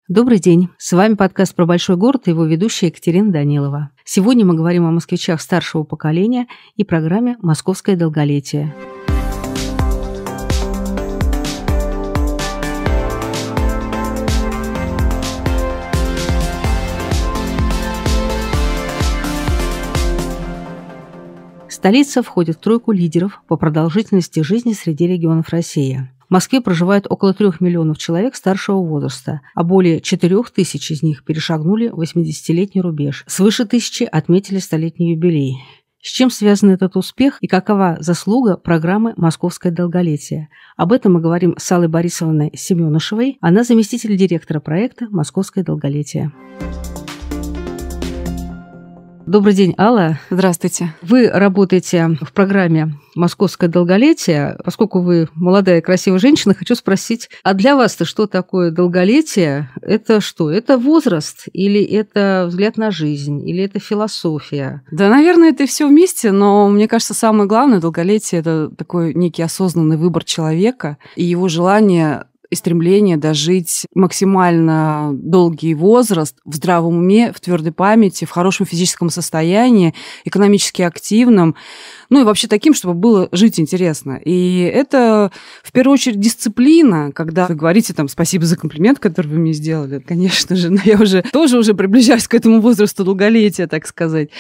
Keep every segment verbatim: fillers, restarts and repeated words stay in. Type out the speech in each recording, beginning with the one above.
Добрый день. С вами подкаст про большой город и его ведущая Екатерина Данилова. Сегодня мы говорим о москвичах старшего поколения и программе «Московское долголетие». Столица входит в тройку лидеров по продолжительности жизни среди регионов России. В Москве проживает около трех миллионов человек старшего возраста, а более четырех тысяч из них перешагнули восьмидесятилетний рубеж. Свыше тысячи отметили столетний юбилей. С чем связан этот успех и какова заслуга программы «Московское долголетие»? Об этом мы говорим с Аллой Борисовной Семенышевой. Она заместитель директора проекта «Московское долголетие». Добрый день, Алла. Здравствуйте. Вы работаете в программе «Московское долголетие». Поскольку вы молодая и красивая женщина, хочу спросить, а для вас-то что такое долголетие? Это что? Это возраст? Или это взгляд на жизнь? Или это философия? Да, наверное, это все вместе, но мне кажется, самое главное долголетие – это такой некий осознанный выбор человека и его желание и стремление дожить максимально долгий возраст в здравом уме, в твердой памяти, в хорошем физическом состоянии, экономически активном, ну и вообще таким, чтобы было жить интересно. И это, в первую очередь, дисциплина, когда вы говорите там «спасибо за комплимент, который вы мне сделали». Конечно же, но я уже тоже уже приближаюсь к этому возрасту долголетия, так сказать.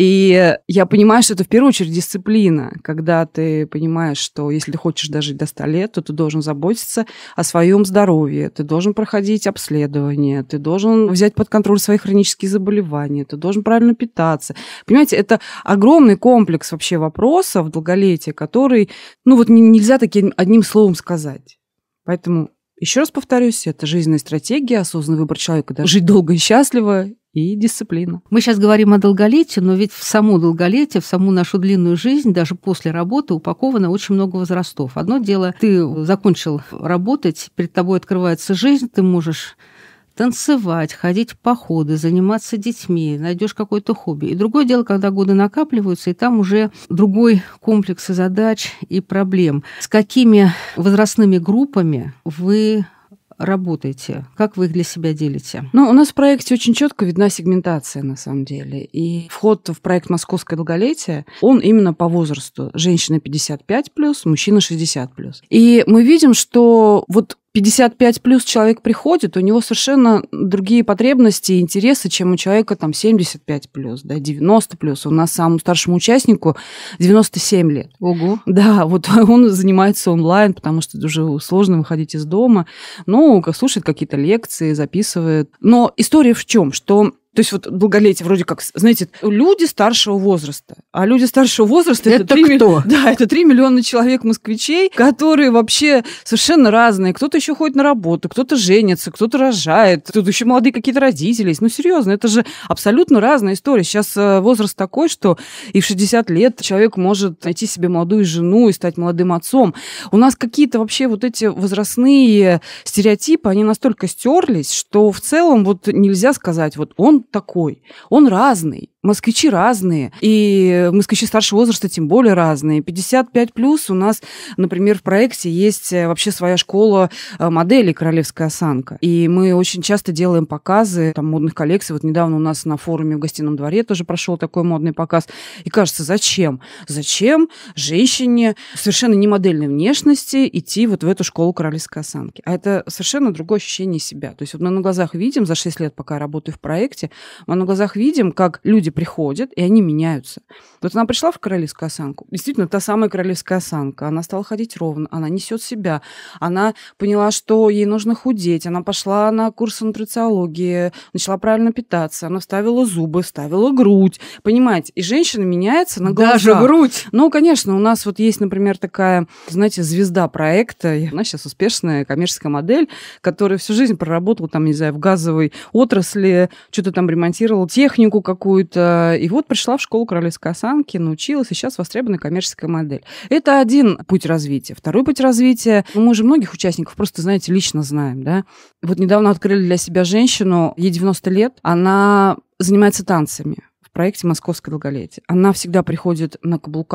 И я понимаю, что это в первую очередь дисциплина, когда ты понимаешь, что если ты хочешь дожить до ста лет, то ты должен заботиться о своем здоровье, ты должен проходить обследование, ты должен взять под контроль свои хронические заболевания, ты должен правильно питаться. Понимаете, это огромный комплекс вообще вопросов, вопросов долголетия, который, ну вот нельзя таким одним словом сказать. Поэтому, еще раз повторюсь, это жизненная стратегия, осознанный выбор человека, да, жить долго и счастливо и дисциплина. Мы сейчас говорим о долголетии, но ведь в само долголетие, в саму нашу длинную жизнь, даже после работы упаковано очень много возрастов. Одно дело, ты закончил работать, перед тобой открывается жизнь, ты можешь танцевать, ходить в походы, заниматься детьми, найдешь какое-то хобби. И другое дело, когда годы накапливаются, и там уже другой комплекс задач и проблем. С какими возрастными группами вы работаете? Как вы их для себя делите? Ну, у нас в проекте очень четко видна сегментация, на самом деле. И вход в проект «Московское долголетие», он именно по возрасту. Женщина пятьдесят пять плюс, мужчина шестьдесят плюс. И мы видим, что вот пятьдесят пять плюс человек приходит, у него совершенно другие потребности и интересы, чем у человека там семьдесят пять плюс, да, девяносто плюс. У нас самому старшему участнику девяносто семь лет. Ого. Да, вот он занимается онлайн, потому что уже сложно выходить из дома. Ну, слушает какие-то лекции, записывает. Но история в чем? Что то есть вот долголетие вроде как, знаете, люди старшего возраста. А люди старшего возраста это, это три кто? Да, это три миллиона человек москвичей, которые вообще совершенно разные. Кто-то еще ходит на работу, кто-то женится, кто-то рожает, тут еще молодые какие-то родители есть. Ну, серьезно, это же абсолютно разная история. Сейчас возраст такой, что и в шестьдесят лет человек может найти себе молодую жену и стать молодым отцом. У нас какие-то вообще вот эти возрастные стереотипы, они настолько стерлись, что в целом вот нельзя сказать, вот он такой. Он разный. Москвичи разные. И москвичи старшего возраста тем более разные. пятьдесят пять плюс у нас, например, в проекте есть вообще своя школа моделей «Королевская осанка». И мы очень часто делаем показы там, модных коллекций. Вот недавно у нас на форуме в Гостином дворе тоже прошел такой модный показ. И кажется, зачем? Зачем женщине совершенно не модельной внешности идти вот в эту школу «Королевской осанки»? А это совершенно другое ощущение себя. То есть вот мы на глазах видим, за шесть лет, пока я работаю в проекте, мы на глазах видим, как люди приходят, и они меняются. Вот она пришла в королевскую осанку. Действительно, та самая королевская осанка. Она стала ходить ровно, она несет себя. Она поняла, что ей нужно худеть. Она пошла на курсы нутрициологии, начала правильно питаться. Она вставила зубы, вставила грудь. Понимаете? И женщина меняется на глазах. Даже грудь? Ну, конечно, у нас вот есть, например, такая, знаете, звезда проекта. Она сейчас успешная коммерческая модель, которая всю жизнь проработала там, не знаю, в газовой отрасли, что-то там ремонтировала, технику какую-то. И вот пришла в школу королевской осанки, научилась, и сейчас востребованная коммерческая модель. Это один путь развития. Второй путь развития, ну, мы же многих участников просто, знаете, лично знаем, да. Вот недавно открыли для себя женщину, ей девяносто лет, она занимается танцами в проекте «Московское долголетие». Она всегда приходит на каблуках,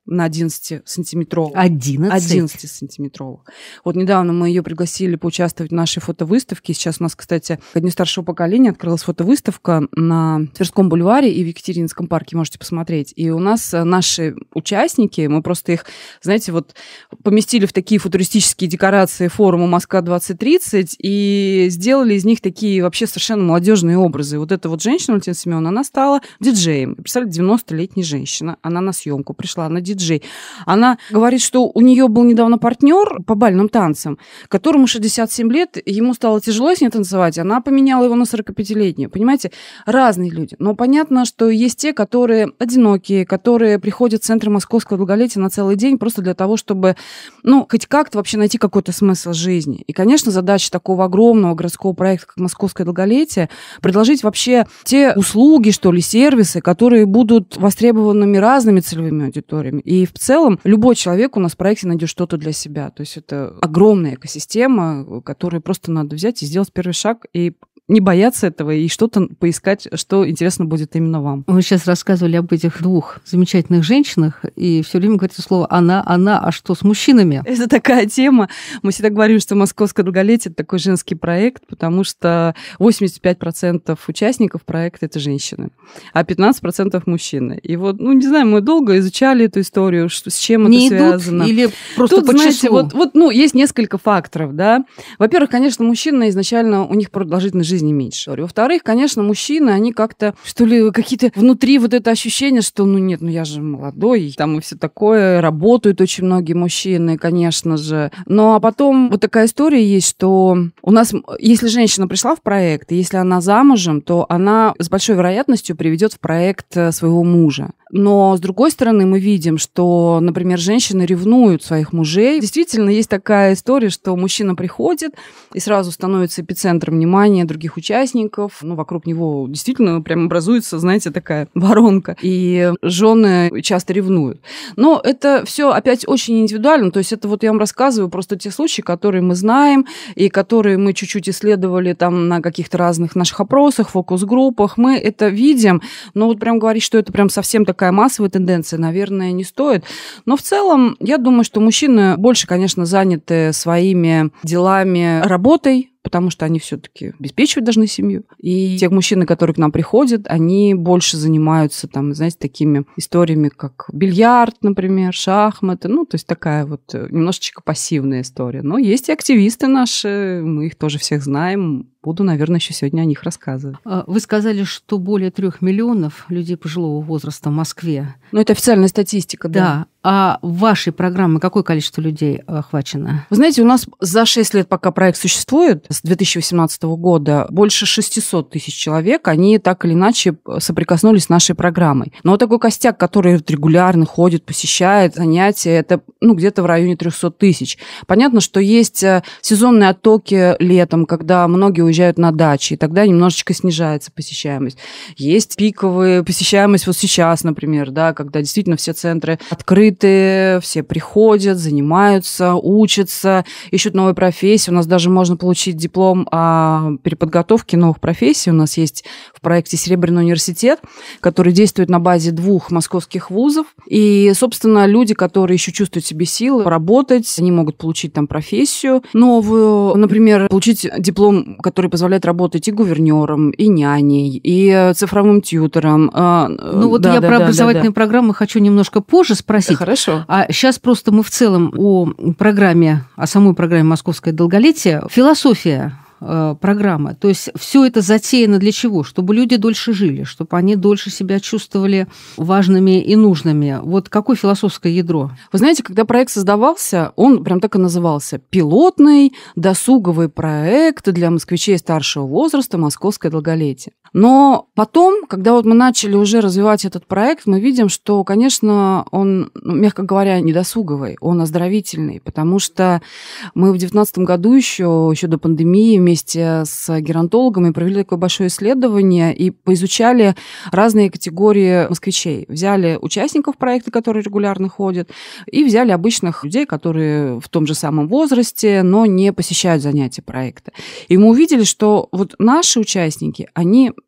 на одиннадцатисантиметровых. одиннадцать? одиннадцатисантиметровых. Вот недавно мы ее пригласили поучаствовать в нашей фотовыставке. Сейчас у нас, кстати, ко Дню старшего поколения открылась фотовыставка на Тверском бульваре и в Екатерининском парке, можете посмотреть. И у нас наши участники, мы просто их, знаете, вот поместили в такие футуристические декорации форума «Москва-двадцать тридцать» и сделали из них такие вообще совершенно молодежные образы. Вот эта вот женщина, Валентина Семеновна, она стала диджеем. Представляете, девяностолетняя женщина, она на съемку пришла, она диджей. Она говорит, что у нее был недавно партнер по бальным танцам, которому шестьдесят семь лет, ему стало тяжело с ней танцевать, она поменяла его на сорокапятилетнюю. Понимаете, разные люди. Но понятно, что есть те, которые одинокие, которые приходят в центр московского долголетия на целый день просто для того, чтобы, ну, хоть как-то вообще найти какой-то смысл жизни. И, конечно, задача такого огромного городского проекта, как московское долголетие, предложить вообще те услуги, что ли, сервисы, которые будут востребованными разными целевыми аудиториями. И в целом любой человек у нас в проекте найдет что-то для себя. То есть это огромная экосистема, которую просто надо взять и сделать первый шаг и не бояться этого и что-то поискать, что интересно будет именно вам. Вы сейчас рассказывали об этих двух замечательных женщинах, и все время говорите слово «она», «она», а что с мужчинами? Это такая тема. Мы всегда говорим, что «Московское долголетие» — это такой женский проект, потому что восемьдесят пять процентов участников проекта — это женщины, а пятнадцать процентов мужчины. И вот, ну, не знаю, мы долго изучали эту историю, что, с чем не это идут связано. Или просто Тут, по знаете, числу? вот, вот, ну, есть несколько факторов, да. Во-первых, конечно, мужчины изначально, у них продолжительность жизни меньше. Во-вторых, конечно, мужчины, они как-то, что ли, какие-то внутри вот это ощущение, что, ну, нет, ну, я же молодой, там и все такое, работают очень многие мужчины, конечно же. Ну, а потом вот такая история есть, что у нас, если женщина пришла в проект, и если она замужем, то она с большой вероятностью приведет в проект своего мужа. Но, с другой стороны, мы видим, что, например, женщины ревнуют своих мужей. Действительно, есть такая история, что мужчина приходит и сразу становится эпицентром внимания других участников. Ну, вокруг него действительно прям образуется, знаете, такая воронка. И жены часто ревнуют. Но это все опять очень индивидуально. То есть это вот я вам рассказываю просто те случаи, которые мы знаем и которые мы чуть-чуть исследовали там на каких-то разных наших опросах, фокус-группах. Мы это видим. Но вот прям говорить, что это прям совсем такая массовая тенденция, наверное, не стоит. Но в целом, я думаю, что мужчины больше, конечно, заняты своими делами, работой, потому что они все-таки обеспечивать должны семью. И те мужчины, которые к нам приходят, они больше занимаются, там, знаете, такими историями, как бильярд, например, шахматы. Ну, то есть такая вот немножечко пассивная история. Но есть и активисты наши, мы их тоже всех знаем. Буду, наверное, еще сегодня о них рассказывать. Вы сказали, что более трех миллионов людей пожилого возраста в Москве. Ну, это официальная статистика, да. Да. А в вашей программе какое количество людей охвачено? Вы знаете, у нас за шесть лет, пока проект существует, с две тысячи восемнадцатого года, больше шестьсот тысяч человек, они так или иначе соприкоснулись с нашей программой. Но вот такой костяк, который регулярно ходит, посещает занятия, это ну, где-то в районе триста тысяч. Понятно, что есть сезонные оттоки летом, когда многие уезжают на дачи, и тогда немножечко снижается посещаемость. Есть пиковая посещаемость вот сейчас, например, да, когда действительно все центры открыты, все приходят, занимаются, учатся, ищут новые профессии. У нас даже можно получить диплом о переподготовке новых профессий. У нас есть в проекте «Серебряный университет», который действует на базе двух московских вузов. И, собственно, люди, которые еще чувствуют в себе силы поработать, они могут получить там профессию новую, например, получить диплом, который позволяет работать и гувернером, и няней, и цифровым тьютором. Ну вот да, я да, про да, образовательные да, да. программы хочу немножко позже спросить. Хорошо. А сейчас просто мы в целом о программе, о самой программе «Московское долголетие». Философия программы. То есть все это затеяно для чего? Чтобы люди дольше жили, чтобы они дольше себя чувствовали важными и нужными. Вот какое философское ядро? Вы знаете, когда проект создавался, он прям так и назывался: пилотный досуговый проект для москвичей старшего возраста «Московское долголетие». Но потом, когда вот мы начали уже развивать этот проект, мы видим, что, конечно, он, мягко говоря, не досуговый, он оздоровительный, потому что мы в две тысячи девятнадцатом году еще, еще до пандемии вместе с геронтологами провели такое большое исследование и поизучали разные категории москвичей. Взяли участников проекта, которые регулярно ходят, и взяли обычных людей, которые в том же самом возрасте, но не посещают занятия проекта. И мы увидели, что вот наши участники, они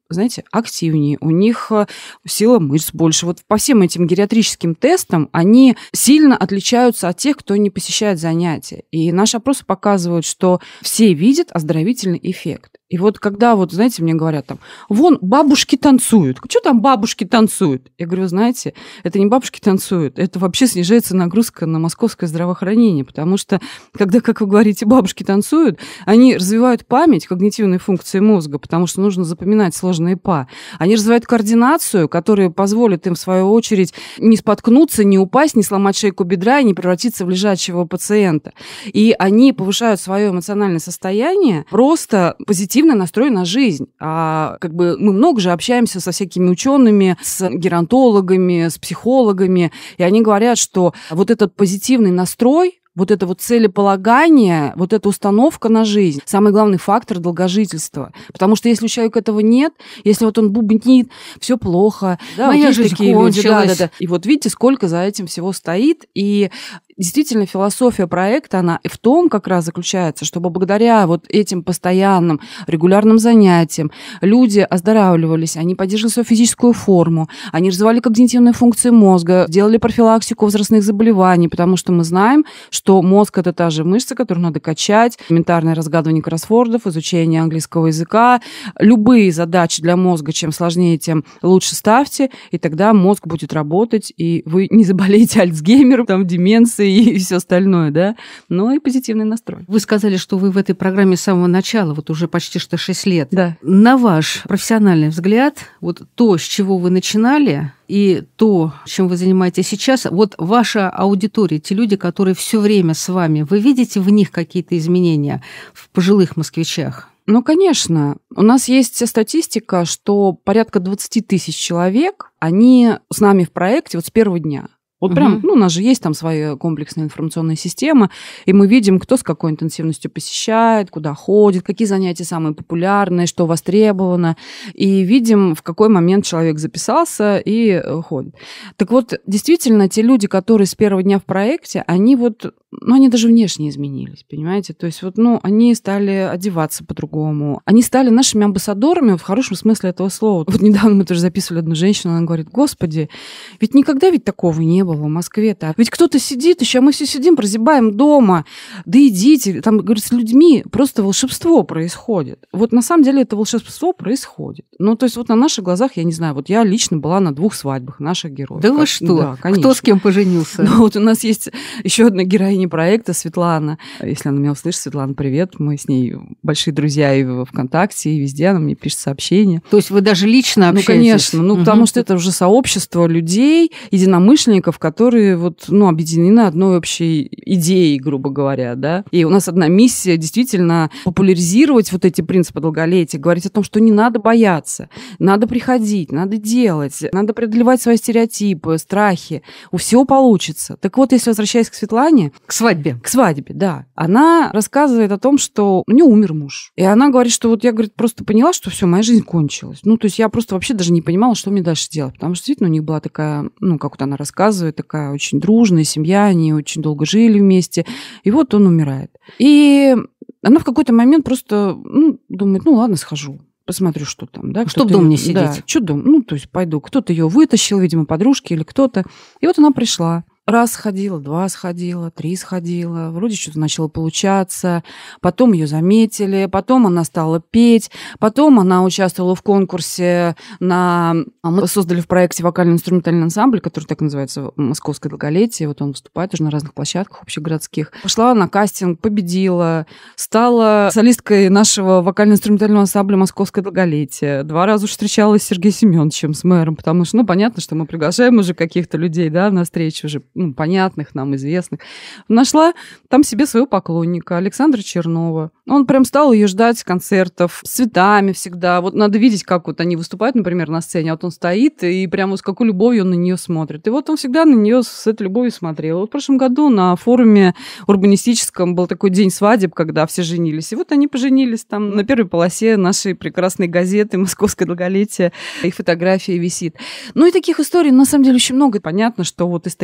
знаете, активнее, у них сила мышц больше. Вот по всем этим гериатрическим тестам они сильно отличаются от тех, кто не посещает занятия. И наши опросы показывают, что все видят оздоровительный эффект. И вот когда, вот, знаете, мне говорят там, вон, бабушки танцуют. Что там бабушки танцуют? Я говорю, знаете, это не бабушки танцуют, это вообще снижается нагрузка на московское здравоохранение, потому что, когда, как вы говорите, бабушки танцуют, они развивают память, когнитивные функции мозга, потому что нужно запоминать сложные па. Они развивают координацию, которая позволит им, в свою очередь, не споткнуться, не упасть, не сломать шейку бедра и не превратиться в лежачего пациента. И они повышают свое эмоциональное состояние, просто позитивно настрой на жизнь. А как бы мы много же общаемся со всякими учеными, с геронтологами, с психологами, и они говорят, что вот этот позитивный настрой, вот это вот целеполагание, вот эта установка на жизнь – самый главный фактор долгожительства. Потому что если у человека этого нет, если вот он бубнит, все плохо, да, моя вот жизнь такие люди, да, да, да. И вот видите, сколько за этим всего стоит. И действительно, философия проекта, она в том как раз заключается, чтобы благодаря вот этим постоянным регулярным занятиям люди оздоравливались, они поддерживали свою физическую форму, они развивали когнитивные функции мозга, делали профилактику возрастных заболеваний, потому что мы знаем, что мозг – это та же мышца, которую надо качать, элементарное разгадывание кроссвордов, изучение английского языка, любые задачи для мозга, чем сложнее, тем лучше ставьте, и тогда мозг будет работать, и вы не заболеете Альцгеймером, там, деменцией, и все остальное, да, но и позитивный настрой. Вы сказали, что вы в этой программе с самого начала, вот уже почти что шесть лет. Да. На ваш профессиональный взгляд, вот то, с чего вы начинали, и то, чем вы занимаетесь сейчас, вот ваша аудитория, те люди, которые все время с вами, вы видите в них какие-то изменения в пожилых москвичах? Ну, конечно. У нас есть статистика, что порядка двадцать тысяч человек, они с нами в проекте вот с первого дня. Вот прям, uh-huh. ну, у нас же есть там своя комплексная информационная система, и мы видим, кто с какой интенсивностью посещает, куда ходит, какие занятия самые популярные, что востребовано, и видим, в какой момент человек записался и ходит. Так вот, действительно, те люди, которые с первого дня в проекте, они вот, ну, они даже внешне изменились, понимаете? То есть вот, ну, они стали одеваться по-другому, они стали нашими амбассадорами в хорошем смысле этого слова. Вот недавно мы тоже записывали одну женщину, она говорит, господи, ведь никогда ведь такого не было в Москве-то. Ведь кто-то сидит еще, а мы все сидим, прозябаем дома. Да идите. Там, говорит, с людьми просто волшебство происходит. Вот на самом деле это волшебство происходит. Ну, то есть вот на наших глазах, я не знаю, вот я лично была на двух свадьбах наших героев. Да вы что? Да, конечно. Кто с кем поженился? Ну, вот у нас есть еще одна героиня проекта, Светлана. Если она меня услышит, Светлана, привет. Мы с ней большие друзья и в ВКонтакте, и везде. Она мне пишет сообщения. То есть вы даже лично общаетесь? Ну, конечно. Ну, угу. Потому что это уже сообщество людей, единомышленников, которые вот, ну, объединены одной общей идеей, грубо говоря, да. И у нас одна миссия действительно популяризировать вот эти принципы долголетия, говорить о том, что не надо бояться, надо приходить, надо делать, надо преодолевать свои стереотипы, страхи. У всего получится. Так вот, если возвращаясь к Светлане... К свадьбе. К свадьбе, да. Она рассказывает о том, что у нее умер муж. И она говорит, что вот я, говорит, просто поняла, что все, моя жизнь кончилась. Ну, то есть я просто вообще даже не понимала, что мне дальше делать, потому что действительно у них была такая, ну, как вот она рассказывает, такая очень дружная семья, они очень долго жили вместе, и вот он умирает. И она в какой-то момент просто, ну, думает, ну, ладно, схожу. Посмотрю, что там, да. Что в доме не сидеть. Да, что дом, ну, то есть пойду. Кто-то ее вытащил, видимо, подружки или кто-то. И вот она пришла. Раз сходила, два сходила, три сходила, вроде что-то начало получаться, потом ее заметили, потом она стала петь, потом она участвовала в конкурсе на... Мы создали в проекте вокально-инструментальный ансамбль, который так называется «Московское долголетие», вот он выступает уже на разных площадках общегородских. Пошла на кастинг, победила, стала солисткой нашего вокально-инструментального ансамбля «Московское долголетие». Два раза уж встречалась с Сергеем Семеновичем, с мэром, потому что, ну, понятно, что мы приглашаем уже каких-то людей, да, на встречу уже, ну, понятных нам, известных. Нашла там себе своего поклонника, Александра Чернова. Он прям стал ее ждать концертов с цветами всегда. Вот надо видеть, как вот они выступают, например, на сцене, а вот он стоит, и прямо вот с какой любовью он на нее смотрит. И вот он всегда на нее с этой любовью смотрел. Вот в прошлом году на форуме урбанистическом был такой день свадеб, когда все женились. И вот они поженились там на первой полосе нашей прекрасной газеты «Московское долголетие». Их фотография висит. Ну и таких историй, на самом деле, очень много. И понятно, что вот из таких историй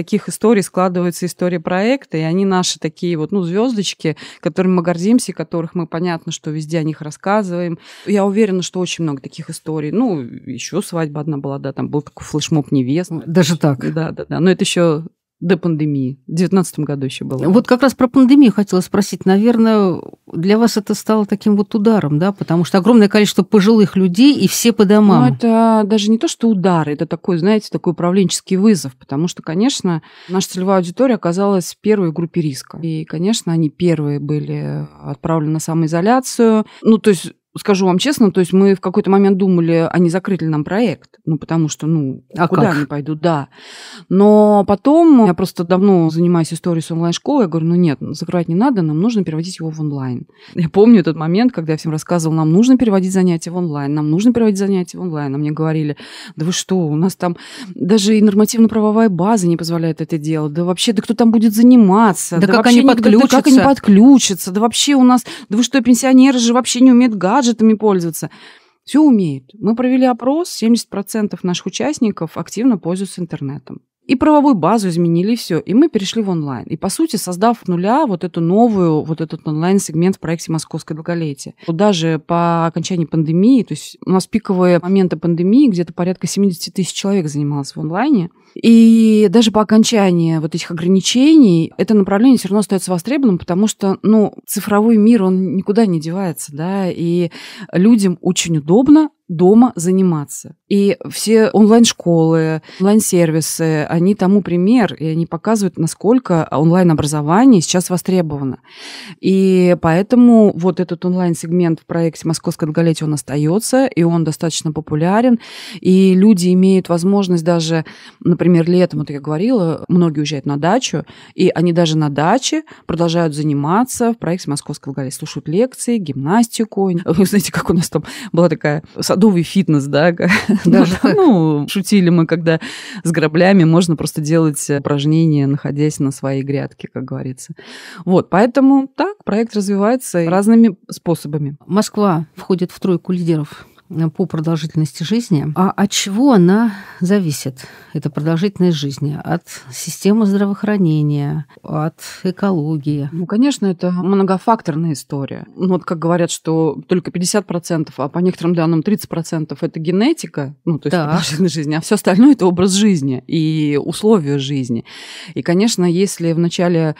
историй складывается история проекта, и они наши такие вот, ну, звездочки, которыми мы гордимся, и которых мы, понятно, что везде о них рассказываем. Я уверена, что очень много таких историй. Ну, еще свадьба одна была, да, там был такой флешмоб невест. Даже так? Да, да, да. Но это еще до пандемии. В девятнадцатом году еще было. Вот как раз про пандемию хотела спросить. Наверное, для вас это стало таким вот ударом, да? Потому что огромное количество пожилых людей, и все по домам. Ну, это даже не то, что удар, это такой, знаете, такой управленческий вызов. Потому что, конечно, наша целевая аудитория оказалась первой в группе риска. И, конечно, они первые были отправлены на самоизоляцию. Ну, то есть... Скажу вам честно, то есть мы в какой-то момент думали, а не закрыть ли нам проект, ну, потому что, ну, а куда как? они пойдут, да. Но потом, я просто давно занимаюсь историей с онлайн-школой, я говорю, ну, нет, закрывать не надо, нам нужно переводить его в онлайн. Я помню этот момент, когда я всем рассказывала, нам нужно переводить занятия в онлайн, нам нужно переводить занятия в онлайн. А мне говорили, да вы что, у нас там даже и нормативно-правовая база не позволяет это делать, да вообще, да кто там будет заниматься? Да, да как они не, подключатся? Да как они подключатся? Да вообще у нас, да вы что, пенсионеры же вообще не умеют гаджетами пользоваться. Все умеют. Мы провели опрос, семьдесят процентов наших участников активно пользуются интернетом. И правовую базу изменили, и все. И мы перешли в онлайн. И, по сути, создав с нуля вот эту новую, вот этот онлайн-сегмент в проекте «Московское долголетие». Вот даже по окончании пандемии, то есть у нас пиковые моменты пандемии, где-то порядка семьдесят тысяч человек занималось в онлайне. И даже по окончании вот этих ограничений это направление все равно остается востребованным, потому что, ну, цифровой мир, он никуда не девается, да, и людям очень удобно дома заниматься. И все онлайн-школы, онлайн-сервисы, они тому пример, и они показывают, насколько онлайн-образование сейчас востребовано. И поэтому вот этот онлайн-сегмент в проекте «Московское долголетие», он остается, и он достаточно популярен, и люди имеют возможность даже, например, летом, вот я говорила, многие уезжают на дачу, и они даже на даче продолжают заниматься в проекте «Московское долголетие», слушают лекции, гимнастику. Вы знаете, как у нас там была такая садовый фитнес, да, даже ну, ну, шутили мы, когда с граблями можно просто делать упражнения, находясь на своей грядке, как говорится. Вот, поэтому так, проект развивается разными способами. Москва входит в тройку лидеров по продолжительности жизни. А от чего она зависит, эта продолжительность жизни? От системы здравоохранения, от экологии? Ну, конечно, это многофакторная история. Ну, вот как говорят, что только пятьдесят процентов, а по некоторым данным тридцать процентов это генетика, ну, то есть да. продолжительность жизни, а все остальное это образ жизни и условия жизни. И, конечно, если в начале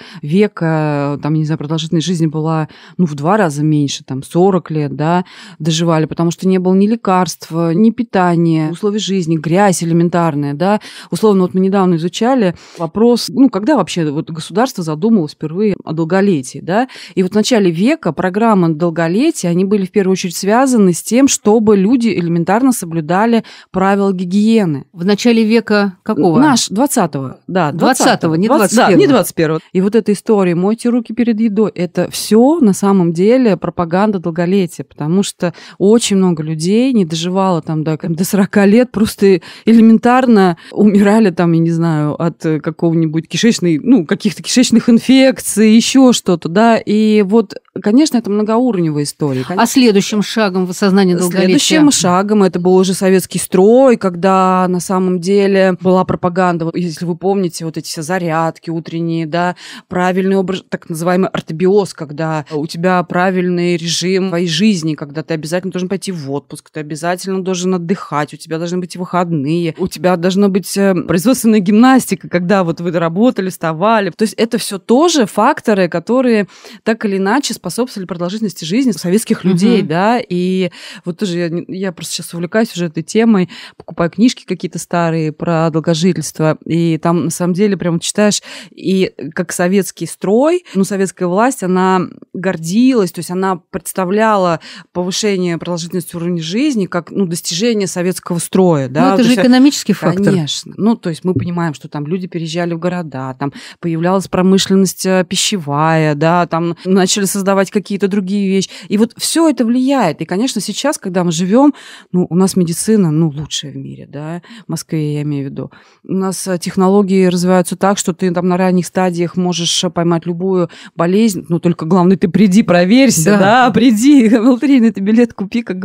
века, там, не знаю, продолжительность жизни была, ну, в два раза меньше, там, сорок лет, да, доживали, потому что не было ни лекарства, ни питания, условия жизни, грязь элементарная, да. Условно, вот мы недавно изучали вопрос, ну, когда вообще вот государство задумалось впервые о долголетии, да. И вот в начале века программы долголетия, они были в первую очередь связаны с тем, чтобы люди элементарно соблюдали правила гигиены. В начале века какого? Наш, двадцатого, да. двадцатого, не двадцать первого. Да, не двадцать первого. И вот эта история «мойте руки перед едой», это все на самом деле пропаганда долголетия, потому что очень много людей не доживало там до, до сорок лет, просто элементарно умирали там, я не знаю, от какого-нибудь кишечной, ну, каких-то кишечных инфекций, еще что-то, да. И вот, конечно, это многоуровневая история. Конечно. А следующим шагом в осознании долголетия? Следующим шагом это был уже советский строй, когда на самом деле была пропаганда, вот, если вы помните, вот эти все зарядки утренние, да, правильный образ, так называемый ортобиоз, когда у тебя правильный режим твоей жизни, когда ты обязательно должен пойти в отпуск, ты обязательно должен отдыхать, у тебя должны быть выходные, у тебя должна быть производственная гимнастика, когда вот вы работали, вставали. То есть это все тоже факторы, которые так или иначе способствовали продолжительности жизни советских людей, угу. да, и вот тоже я, я просто сейчас увлекаюсь уже этой темой, покупаю книжки какие-то старые про долгожительство, и там на самом деле прям читаешь, и как советский строй, ну, советская власть, она гордилась, то есть она представляла повышение продолжительности уровня жизни как, ну, достижение советского строя. Да? Ну, это то же есть, экономический фактор. Конечно. Ну, то есть мы понимаем, что там люди переезжали в города, там появлялась промышленность пищевая, да, там начали создавать какие-то другие вещи. И вот все это влияет. И, конечно, сейчас, когда мы живем, ну, у нас медицина, ну, лучшая в мире, да, в Москве, я имею в виду. У нас технологии развиваются так, что ты там на ранних стадиях можешь поймать любую болезнь, ну, только главное, ты приди, проверься, да, да приди, в лотерейный ты билет купи, как говорится.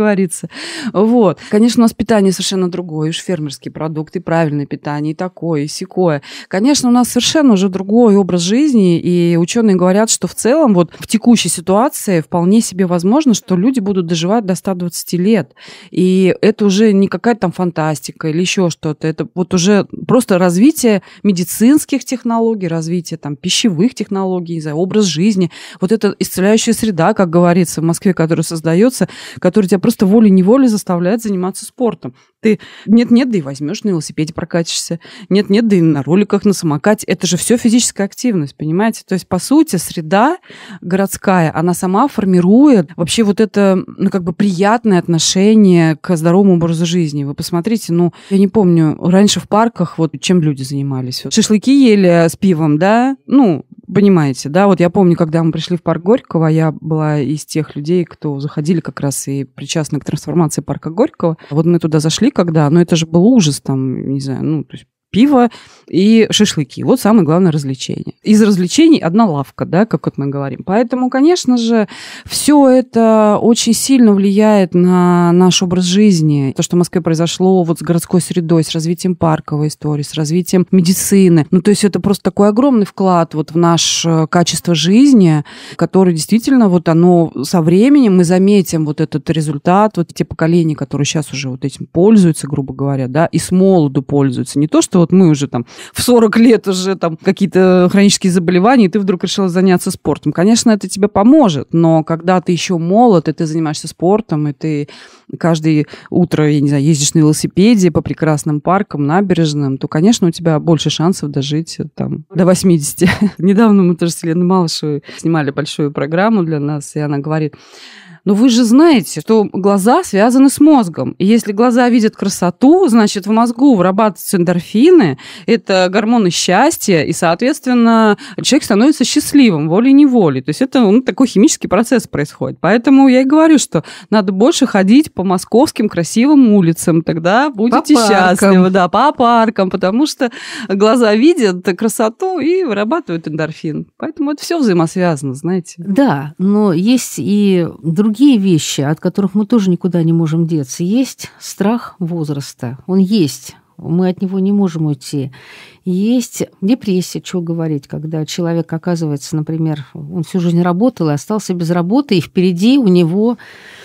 питаться. Вот. Конечно, у нас питание совершенно другое, уж фермерские продукты, правильное питание, и такое, и сякое. Конечно, у нас совершенно уже другой образ жизни, и ученые говорят, что в целом вот в текущей ситуации вполне себе возможно, что люди будут доживать до ста двадцати лет. И это уже не какая-то там фантастика или еще что-то. Это вот уже просто развитие медицинских технологий, развитие там пищевых технологий, не знаю, образ жизни. Вот эта исцеляющая среда, как говорится, в Москве, которая создается, которая тебя просто волей-неволей заставляет заниматься спортом. Ты нет-нет, да и возьмешь на велосипеде прокатишься. Нет-нет, да и на роликах, на самокате. Это же все физическая активность, понимаете? То есть, по сути, среда городская, она сама формирует вообще вот это, ну, как бы приятное отношение к здоровому образу жизни. Вы посмотрите, ну, я не помню, раньше в парках вот чем люди занимались? Шашлыки ели с пивом, да? Ну, понимаете, да? Вот я помню, когда мы пришли в парк Горького, я была из тех людей, кто заходили как раз и причастны к трансформации парка Горького. Вот мы туда зашли когда, но это же был ужас, там, не знаю, ну, то есть пиво и шашлыки. Вот самое главное развлечение. Из развлечений одна лавка, да, как вот мы говорим. Поэтому, конечно же, все это очень сильно влияет на наш образ жизни. То, что в Москве произошло вот с городской средой, с развитием парковой истории, с развитием медицины. Ну, то есть это просто такой огромный вклад вот в наше качество жизни, который действительно вот оно со временем мы заметим вот этот результат, вот те поколения, которые сейчас уже вот этим пользуются, грубо говоря, да, и с молоду пользуются. Не то, что вот мы уже там в сорок лет уже там какие-то хронические заболевания, и ты вдруг решила заняться спортом. Конечно, это тебе поможет, но когда ты еще молод, и ты занимаешься спортом, и ты каждое утро, я не знаю, ездишь на велосипеде по прекрасным паркам, набережным, то, конечно, у тебя больше шансов дожить там до восьмидесяти. Недавно мы тоже с Еленой Малышевой снимали большую программу для нас, и она говорит: но вы же знаете, что глаза связаны с мозгом. И если глаза видят красоту, значит, в мозгу вырабатываются эндорфины, это гормоны счастья, и, соответственно, человек становится счастливым волей-неволей. То есть это ну, такой химический процесс происходит. Поэтому я и говорю, что надо больше ходить по московским красивым улицам, тогда будете по счастливы. Да, по паркам, потому что глаза видят красоту и вырабатывают эндорфин. Поэтому это все взаимосвязано, знаете. Да, но есть и другие вещи, от которых мы тоже никуда не можем деться. Есть страх возраста. Он есть. Мы от него не можем уйти. Есть депрессия, что говорить, когда человек оказывается, например, он всю жизнь работал и остался без работы, и впереди у него,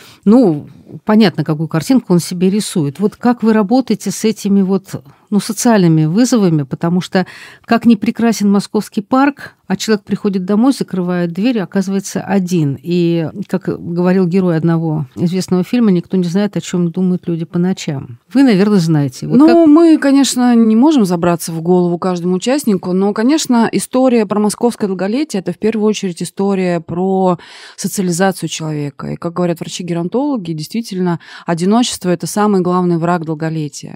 ну, понятно, какую картинку он себе рисует. Вот как вы работаете с этими вот, ну, социальными вызовами, потому что как ни прекрасен московский парк, а человек приходит домой, закрывает дверь, оказывается один. И, как говорил герой одного известного фильма, никто не знает, о чем думают люди по ночам. Вы, наверное, знаете. Вот ну, как... мы, конечно, не можем забраться в голову каждому участнику, но, конечно, история про московское долголетие – это в первую очередь история про социализацию человека. И, как говорят врачи-геронтологи, действительно, одиночество – это самый главный враг долголетия.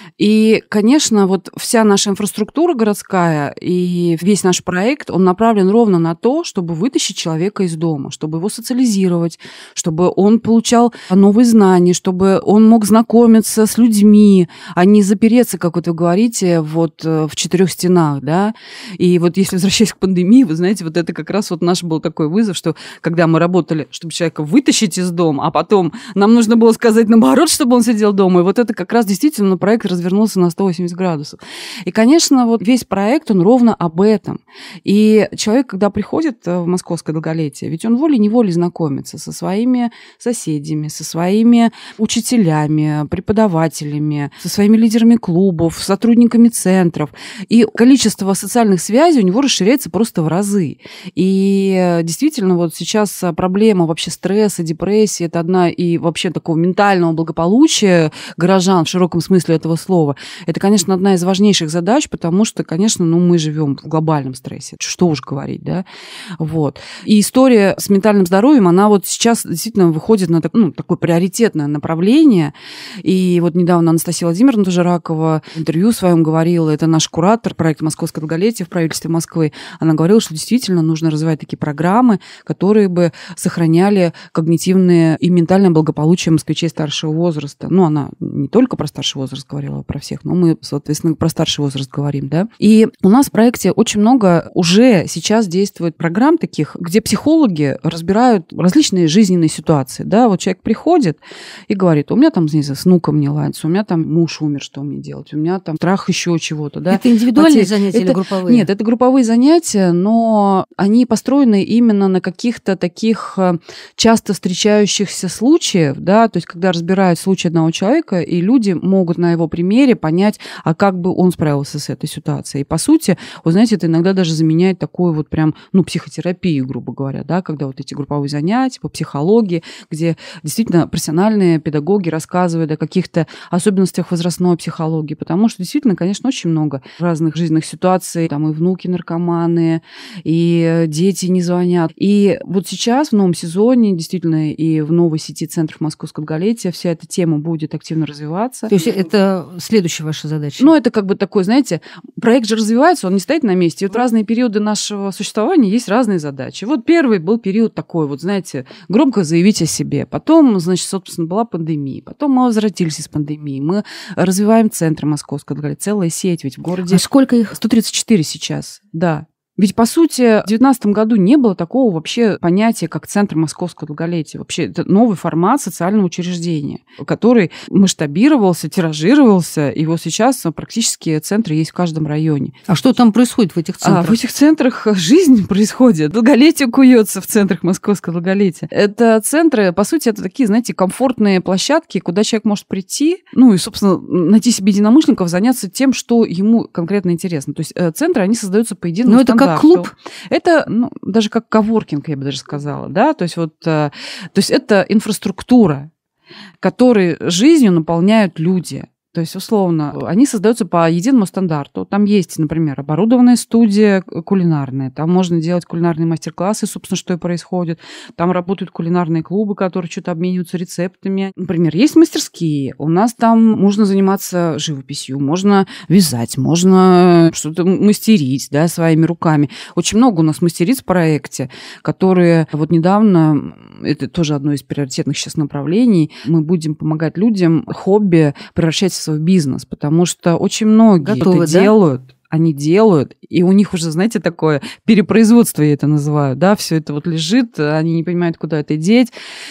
И, конечно, вот вся наша инфраструктура городская и весь наш проект, он направлен ровно на то, чтобы вытащить человека из дома, чтобы его социализировать, чтобы он получал новые знания, чтобы он мог знакомиться с людьми, а не запереться, как вот вы говорите, вот в четырех стенах, да. И вот если возвращаясь к пандемии, вы знаете, вот это как раз вот наш был такой вызов, что когда мы работали, чтобы человека вытащить из дома, а потом нам нужно было сказать наоборот, чтобы он сидел дома, и вот это как раз действительно проект развернулся на сто восемьдесят градусов. И, конечно, вот весь проект, он ровно об этом. И человек, когда приходит в московское долголетие, ведь он волей-неволей знакомится со своими соседями, со своими учителями, преподавателями, со своими лидерами клубов, сотрудниками центров. И количество социальных связей у него расширяется просто в разы. И действительно, вот сейчас проблема вообще стресса, депрессии, это одна и вообще такого ментального благополучия горожан в широком смысле этого слова. Это, конечно, одна из важнейших задач, потому что, конечно, ну, мы живем в глобальном стрессе. Что уж говорить, да? Вот. И история с ментальным здоровьем, она вот сейчас действительно выходит на ну, такое приоритетное направление. И вот недавно Анастасия Владимировна тоже Ракова в интервью своем говорила, это наш куратор проекта «Московское долголетие» в правительстве Москвы. Она говорила, что действительно нужно развивать такие программы, которые бы сохраняли когнитивное и ментальное благополучие москвичей старшего возраста. Ну, она не только про старший возраст говорила, а про всех, но мы, соответственно, про старший возраст говорим, да. И у нас в проекте очень много уже сейчас действует программ таких, где психологи разбирают различные жизненные ситуации, да. Вот человек приходит и говорит: у меня там, не знаю, с внуком не ладится, у меня там муж умер, что мне делать, у меня там страх еще чего-то, да. Это индивидуальные Потерь... занятия это... или групповые? Нет, это групповые занятия, но они построены именно на каких-то таких часто встречающихся случаев, да, то есть когда разбирают случай одного человека, и люди могут на его примере понять, а как бы он справился с этой ситуацией. И, по сути, вы знаете, это иногда даже заменяет такую вот прям, ну, психотерапию, грубо говоря, да, когда вот эти групповые занятия по психологии, где действительно профессиональные педагоги рассказывают о каких-то особенностях возрастной психологии, потому что действительно, конечно, очень много разных жизненных ситуаций, там и внуки наркоманы, и дети не звонят. И вот сейчас в новом сезоне, действительно, и в новой сети центров Московского долголетия вся эта тема будет активно развиваться. То есть это следующая ваша задача? Ну, это как бы такой, знаете, проект же развивается, он не стоит на месте. И вот разные периоды нашего существования есть разные задачи. Вот первый был период такой, вот, знаете, громко заявить о себе. Потом, значит, собственно, была пандемия. Потом мы возвратились из пандемии. Мы развиваем центры Московского долголетия. Целая сеть ведь в городе. А сколько их? сто тридцать четыре сейчас, да. Ведь, по сути, в две тысячи девятнадцатом году не было такого вообще понятия, как Центр Московского долголетия. Вообще, это новый формат социального учреждения, который масштабировался, тиражировался, и вот сейчас практически центры есть в каждом районе. А что там происходит в этих центрах? А в этих центрах жизнь происходит. Долголетие куется в центрах Московского долголетия. Это центры, по сути, это такие, знаете, комфортные площадки, куда человек может прийти, ну и, собственно, найти себе единомышленников, заняться тем, что ему конкретно интересно. То есть центры, они создаются по единому стандарту. Как клуб? Это, ну, даже как коворкинг, я бы даже сказала, да, то есть вот, то есть это инфраструктура, которой жизнью наполняют люди. То есть, условно, они создаются по единому стандарту. Там есть, например, оборудованная студия кулинарная. Там можно делать кулинарные мастер-классы, собственно, что и происходит. Там работают кулинарные клубы, которые что-то обмениваются рецептами. Например, есть мастерские. У нас там можно заниматься живописью, можно вязать, можно что-то мастерить, да, своими руками. Очень много у нас мастериц в проекте, которые вот недавно, это тоже одно из приоритетных сейчас направлений, мы будем помогать людям хобби превращать в свой бизнес, потому что очень многие Готовы, это да? делают, они делают, и у них уже, знаете, такое перепроизводство, я это называю, да, все это вот лежит, они не понимают, куда это деть,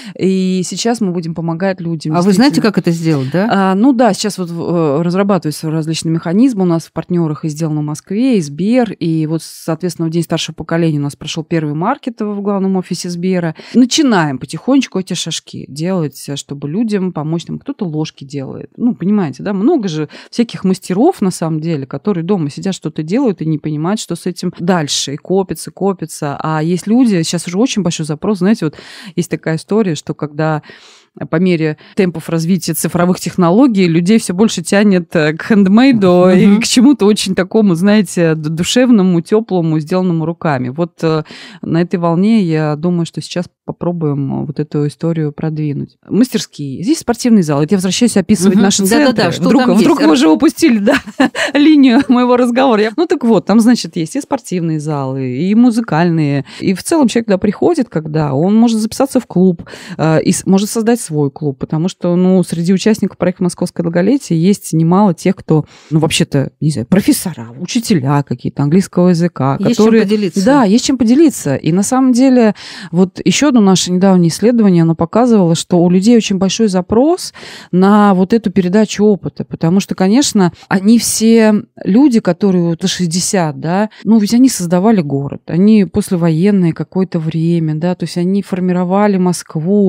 и сейчас мы будем помогать людям. А вы знаете, как это сделать, да? А, ну да, сейчас вот разрабатываются различные механизмы, у нас в партнерах и сделано в Москве, и Сбер, и вот, соответственно, в День старшего поколения у нас прошел первый маркет в главном офисе Сбера. Начинаем потихонечку эти шажки делать, чтобы людям помочь, там кто-то ложки делает, ну, понимаете, да, много же всяких мастеров, на самом деле, которые дома сидят, что-то делают и не понимают, что с этим дальше. И копится, копится. А есть люди, сейчас уже очень большой запрос, знаете, вот есть такая история, что когда по мере темпов развития цифровых технологий людей все больше тянет к хендмейду mm-hmm. и к чему-то очень такому, знаете, душевному, теплому, сделанному руками. Вот на этой волне я думаю, что сейчас попробуем вот эту историю продвинуть. Мастерские. Здесь спортивный зал. Это я возвращаюсь описывать mm-hmm. наши центры. Да-да-да, что вдруг там вдруг есть? Вы уже упустили, да, линию моего разговора. Я... Ну так вот, там, значит, есть и спортивные залы, и музыкальные. И в целом человек туда приходит, когда он может записаться в клуб и может создать свой клуб, потому что, ну, среди участников проекта «Московское долголетие» есть немало тех, кто, ну, вообще-то, не знаю, профессора, учителя какие-то английского языка, есть которые... чем поделиться. Да, есть чем поделиться. И на самом деле, вот еще одно наше недавнее исследование, оно показывало, что у людей очень большой запрос на вот эту передачу опыта, потому что, конечно, они все люди, которые вот шестьдесят, да, ну, ведь они создавали город, они послевоенное какое-то время, да, то есть они формировали Москву,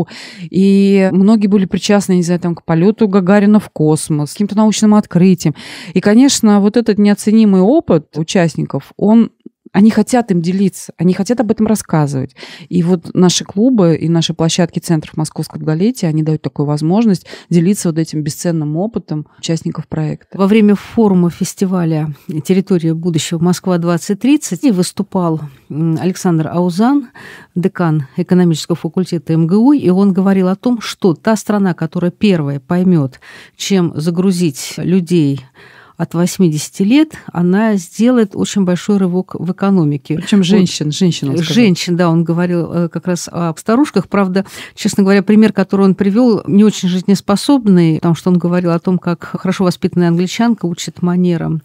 и многие были причастны, не знаю, там, к полету Гагарина в космос, к каким-то научным открытиям. И, конечно, вот этот неоценимый опыт участников, он они хотят им делиться, они хотят об этом рассказывать. И вот наши клубы и наши площадки центров Московского долголетия, они дают такую возможность делиться вот этим бесценным опытом участников проекта. Во время форума фестиваля «Территория будущего Москва-двадцать тридцать» выступал Александр Аузан, декан экономического факультета эм гэ у, и он говорил о том, что та страна, которая первая поймет, чем загрузить людей от восьмидесяти лет, она сделает очень большой рывок в экономике. Причем женщин, женщин. Он женщин, да, он говорил как раз о старушках. Правда, честно говоря, пример, который он привел, не очень жизнеспособный, потому что он говорил о том, как хорошо воспитанная англичанка учит манерам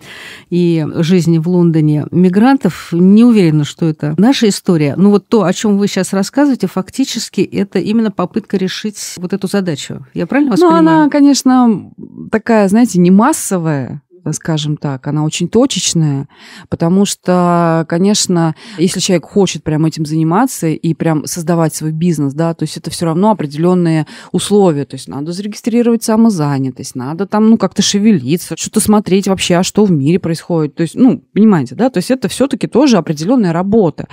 и жизни в Лондоне мигрантов. Не уверена, что это наша история. Но вот то, о чем вы сейчас рассказываете, фактически это именно попытка решить вот эту задачу. Я правильно вас ну, понимаю? Ну, она, конечно, такая, знаете, не массовая, скажем так, она очень точечная, потому что, конечно, если человек хочет прям этим заниматься и прям создавать свой бизнес, да, то есть это все равно определенные условия, то есть надо зарегистрировать самозанятость, надо там, ну, как-то шевелиться, что-то смотреть вообще, а что в мире происходит, то есть, ну, понимаете, да, то есть это все-таки тоже определенная работа,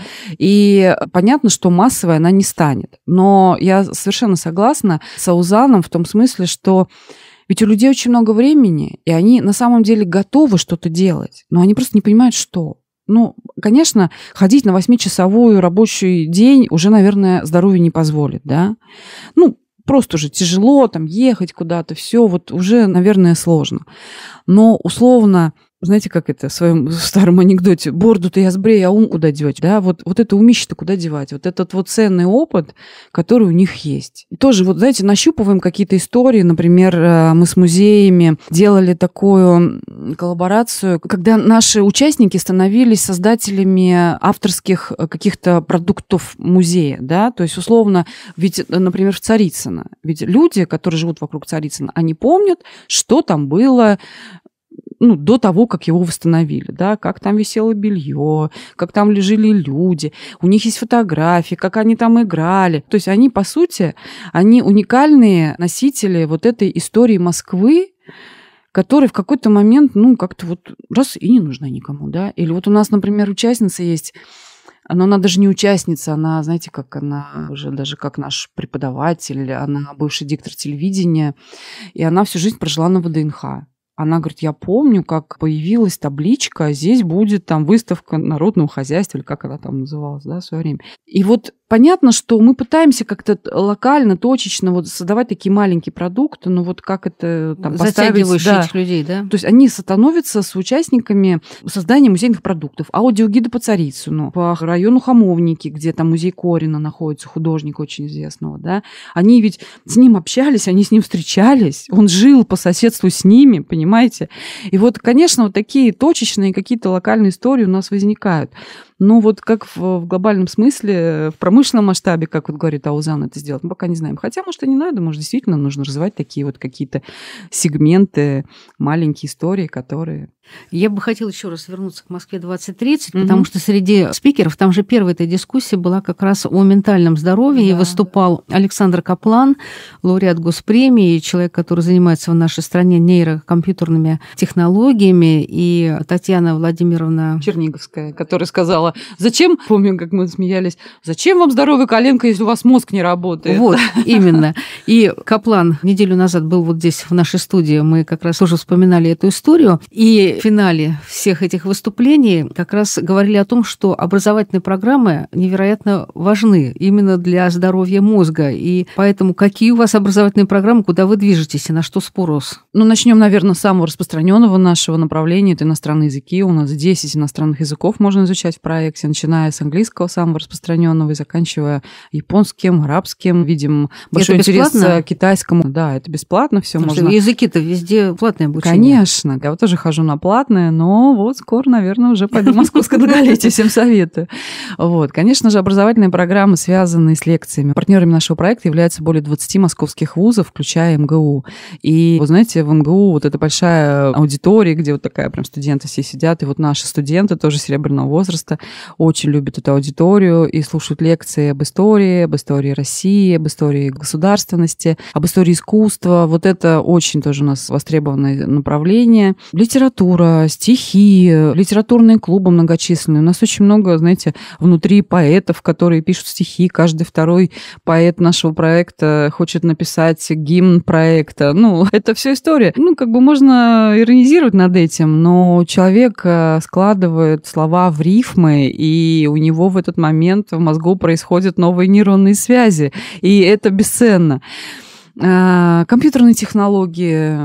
и понятно, что массовая она не станет, но я совершенно согласна с Аузаном в том смысле, что ведь у людей очень много времени, и они на самом деле готовы что-то делать, но они просто не понимают, что. Ну, конечно, ходить на восьмичасовой рабочий день уже, наверное, здоровье не позволит, да? Ну, просто уже тяжело там ехать куда-то, все вот уже, наверное, сложно. Но условно, знаете, как это в своем старом анекдоте, бороду-то я сбрею, а ум куда девать, да? Вот, вот это умище-то куда девать? Вот этот вот ценный опыт, который у них есть. И тоже, вот, знаете, нащупываем какие-то истории. Например, мы с музеями делали такую коллаборацию, когда наши участники становились создателями авторских каких-то продуктов музея, да? То есть, условно, ведь, например, в Царицыно, ведь люди, которые живут вокруг Царицына, они помнят, что там было, ну, до того, как его восстановили, да, как там висело белье, как там лежали люди, у них есть фотографии, как они там играли. То есть они, по сути, они уникальные носители вот этой истории Москвы, которая в какой-то момент, ну, как-то вот раз и не нужна никому, да. Или вот у нас, например, участница есть, но она даже не участница, она, знаете, как она уже даже как наш преподаватель, она бывший диктор телевидения, и она всю жизнь прожила на ВДНХ. Она говорит, я помню, как появилась табличка, здесь будет там выставка народного хозяйства, или как она там называлась, да, в свое время. И вот понятно, что мы пытаемся как-то локально, точечно вот создавать такие маленькие продукты, но вот как это там поставить... Затягивающие этих людей, да? То есть они становятся с участниками создания музейных продуктов, аудиогиды по Царицыну, по району Хамовники, где там музей Корина находится, художник очень известного, да. Они ведь с ним общались, они с ним встречались, он жил по соседству с ними, понимаете? И вот, конечно, вот такие точечные какие-то локальные истории у нас возникают. Но вот как в, в глобальном смысле, в промышленном масштабе, как вот говорит Аузан, это сделать, мы пока не знаем. Хотя, может, и не надо, может, действительно нужно развивать такие вот какие-то сегменты, маленькие истории, которые... Я бы хотела еще раз вернуться к Москве двадцать тридцать, mm-hmm. потому что среди спикеров, там же первая эта дискуссия была как раз о ментальном здоровье, да. И выступал Александр Каплан, лауреат госпремии, человек, который занимается в нашей стране нейрокомпьютерными технологиями, и Татьяна Владимировна Черниговская, которая сказала, зачем, помню, как мы смеялись, зачем вам здоровая коленка, если у вас мозг не работает? Вот, именно. И Каплан неделю назад был вот здесь, в нашей студии, мы как раз уже вспоминали эту историю, и в финале всех этих выступлений как раз говорили о том, что образовательные программы невероятно важны именно для здоровья мозга. И поэтому какие у вас образовательные программы, куда вы движетесь и на что спрос? Ну, начнем, наверное, с самого распространенного нашего направления. Это иностранные языки. У нас десять иностранных языков можно изучать в проекте, начиная с английского, самого распространенного, и заканчивая японским, арабским. Видим большой интерес к китайскому. Да, это бесплатно, все можно. Языки-то везде платное обучение. Конечно. Я вот тоже хожу на платное, но вот скоро, наверное, уже пойду в Московское долголетие, всем советую. Вот. Конечно же, образовательные программы, связанные с лекциями. Партнерами нашего проекта являются более двадцати московских вузов, включая эм гэ у. И, вы знаете, в эм гэ у вот эта большая аудитория, где вот такая прям студенты все сидят, и вот наши студенты тоже серебряного возраста очень любят эту аудиторию и слушают лекции об истории, об истории России, об истории государственности, об истории искусства. Вот это очень тоже у нас востребованное направление. Литература, стихи, литературные клубы многочисленные. У нас очень много, знаете, внутри поэтов, которые пишут стихи. Каждый второй поэт нашего проекта хочет написать гимн проекта. Ну, это все история. Ну, как бы можно иронизировать над этим, но человек складывает слова в рифмы, и у него в этот момент в мозгу происходят новые нейронные связи, и это бесценно. Компьютерные технологии,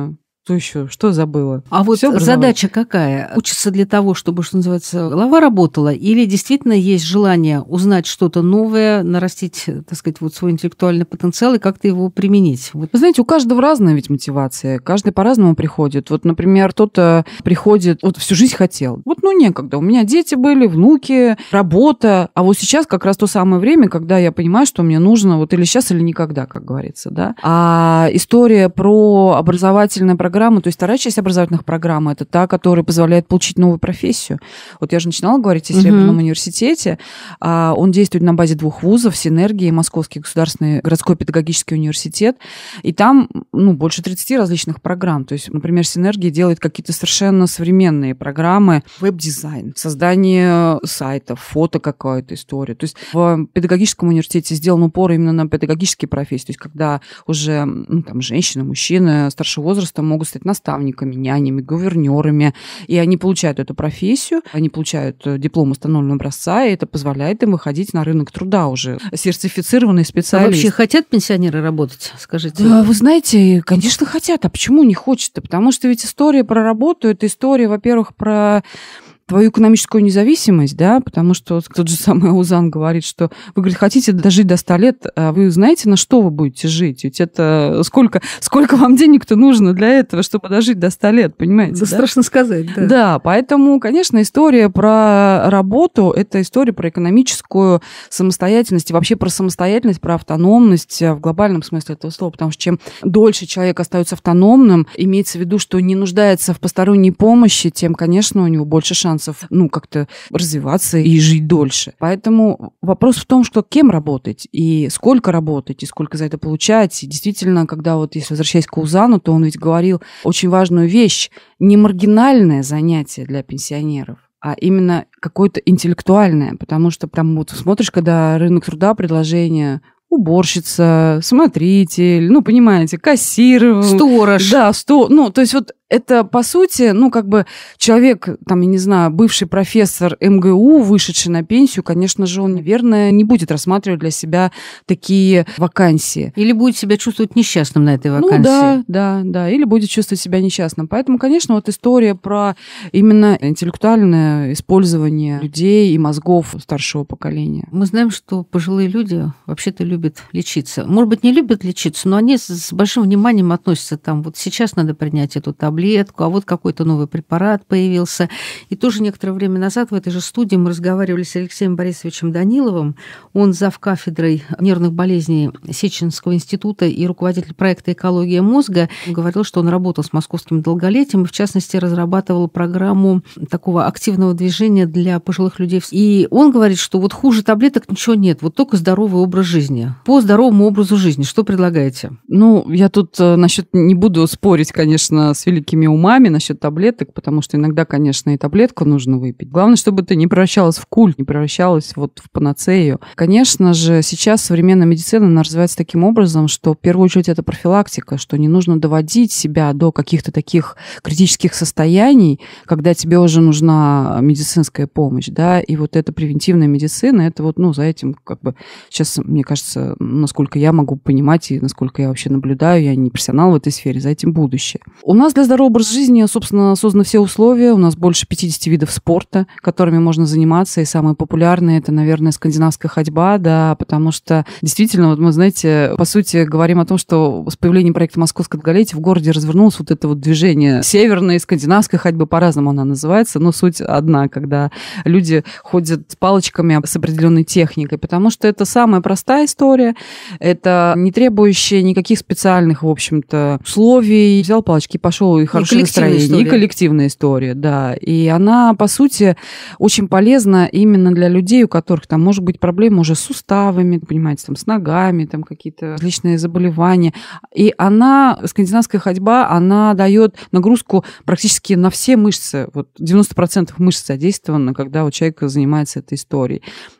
Что еще? Что забыла? А вот задача какая? Учиться для того, чтобы, что называется, голова работала? Или действительно есть желание узнать что-то новое, нарастить, так сказать, вот свой интеллектуальный потенциал и как-то его применить? Вот. Вы знаете, у каждого разная ведь мотивация. Каждый по-разному приходит. Вот, например, кто-то приходит, вот всю жизнь хотел. Вот, ну, некогда. У меня дети были, внуки, работа. А вот сейчас как раз то самое время, когда я понимаю, что мне нужно вот или сейчас, или никогда, как говорится, да. А история про образовательную программу, то есть вторая часть образовательных программ, это та, которая позволяет получить новую профессию. Вот я же начинала говорить о Серебряном uh-huh. университете. Он действует на базе двух вузов, Синергии и Московский государственный городской педагогический университет. И там, ну, больше тридцати различных программ. То есть, например, Синергия делает какие-то совершенно современные программы, веб-дизайн, создание сайтов, фото какая-то история. То есть в педагогическом университете сделан упор именно на педагогические профессии. То есть когда уже, ну, там, женщины, мужчины старшего возраста могут стать наставниками, нянями, гувернерами, и они получают эту профессию, они получают диплом установленного образца, и это позволяет им выходить на рынок труда уже. Сертифицированные специалисты. А вообще хотят пенсионеры работать, скажите? Да, вы знаете, конечно, хотят. А почему не хочет-то? Потому что ведь история про работу, это история, во-первых, про твою экономическую независимость, да, потому что вот тот же самый Аузан говорит, что вы, говорит, хотите дожить до ста лет, а вы знаете, на что вы будете жить? Ведь это сколько, сколько вам денег-то нужно для этого, чтобы дожить до ста лет, понимаете? Да, да? Страшно сказать, да. Да, поэтому, конечно, история про работу – это история про экономическую самостоятельность и вообще про самостоятельность, про автономность в глобальном смысле этого слова, потому что чем дольше человек остается автономным, имеется в виду, что не нуждается в посторонней помощи, тем, конечно, у него больше шансов ну, как-то развиваться и жить дольше. Поэтому вопрос в том, что кем работать, и сколько работать, и сколько за это получать. И действительно, когда вот, если возвращаясь к Аузану, то он ведь говорил очень важную вещь. Не маргинальное занятие для пенсионеров, а именно какое-то интеллектуальное. Потому что там вот смотришь, когда рынок труда, предложение... уборщица, смотритель, ну, понимаете, кассир. Сторож. Да, сто... ну, то есть вот это, по сути, ну, как бы человек, там, я не знаю, бывший профессор эм гэ у, вышедший на пенсию, конечно же, он, наверное, не будет рассматривать для себя такие вакансии. Или будет себя чувствовать несчастным на этой вакансии. Ну, да, да, да, или будет чувствовать себя несчастным. Поэтому, конечно, вот история про именно интеллектуальное использование людей и мозгов старшего поколения. Мы знаем, что пожилые люди вообще-то любят лечиться. Может быть, не любят лечиться, но они с большим вниманием относятся там, вот сейчас надо принять эту таблетку, а вот какой-то новый препарат появился. И тоже некоторое время назад в этой же студии мы разговаривали с Алексеем Борисовичем Даниловым. Он зав. Кафедрой нервных болезней Сеченского института и руководитель проекта «Экология мозга». Он говорил, что он работал с московским долголетием и, в частности, разрабатывал программу такого активного движения для пожилых людей. И он говорит, что вот хуже таблеток ничего нет, вот только здоровый образ жизни. По здоровому образу жизни что предлагаете? Ну, я тут насчет не буду спорить, конечно, с великими умами насчет таблеток, потому что иногда, конечно, и таблетку нужно выпить. Главное, чтобы это не превращалось в культ, не превращалось вот в панацею. Конечно же, сейчас современная медицина, она развивается таким образом, что в первую очередь это профилактика, что не нужно доводить себя до каких-то таких критических состояний, когда тебе уже нужна медицинская помощь, да, и вот эта превентивная медицина, это вот, ну, за этим как бы сейчас, мне кажется, насколько я могу понимать и насколько я вообще наблюдаю, я не профессионал в этой сфере, за этим будущее. У нас для здорового образа жизни, собственно, созданы все условия. У нас больше пятидесяти видов спорта, которыми можно заниматься. И самые популярные – это, наверное, скандинавская ходьба, да, потому что действительно, вот мы, знаете, по сути, говорим о том, что с появлением проекта «Московское долголетие» в городе развернулось вот это вот движение северной скандинавской ходьбы, по-разному она называется, но суть одна, когда люди ходят с палочками с определенной техникой, потому что это самая простая история, это не требующая никаких специальных, в общем-то, условий. Взял палочки и пошел, и хорошее настроение. История. И коллективная история, да. И она, по сути, очень полезна именно для людей, у которых там, может быть, проблемы уже с суставами, понимаете, там, с ногами, там какие-то различные заболевания. И она, скандинавская ходьба, она дает нагрузку практически на все мышцы. Вот девяносто процентов мышц задействовано, когда вот человек занимается этой историей.